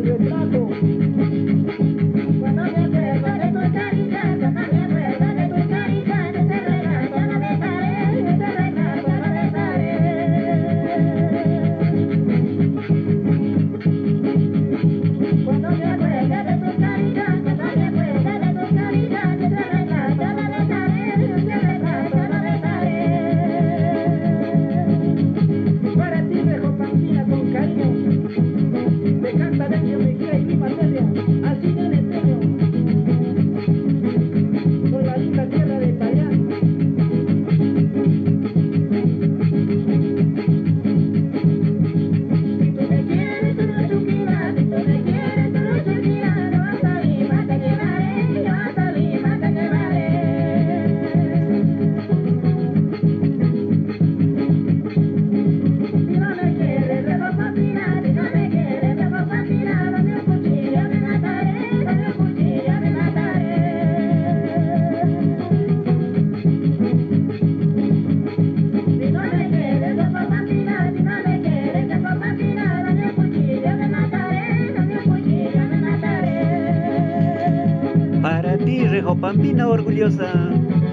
retrato. Cuando me acuerdo de tu carita, cuando me acuerdo de tu carita, ese retrato no dejaré, ese retrato no dejaré. Cuando me acuerdo de tu carita, cuando me acuerdo de tu carita, ese retrato no dejaré, ese retrato no dejaré. Para ti dejo Pampina con cariño. Me canta Decio Mejía y Lima Celia. Así viene Teño. Por la linda tierra de Payán. Si tú me quieres, tú no sufrirás, si tú me quieres, tú no sufrirás, yo hasta Lima te llevaré, yo hasta Lima te llevaré. Si no me quieres, debo fascinar, si no me quieres, debo fascinar, dame un cuchillo, me mataré, dame un cuchillo, me mataré. Si no me quieres, debo fascinar, si no me quieres, debo fascinar, dame un cuchillo, me mataré, dame un cuchillo, me mataré. Para ti, Rejo Pampina orgullosa.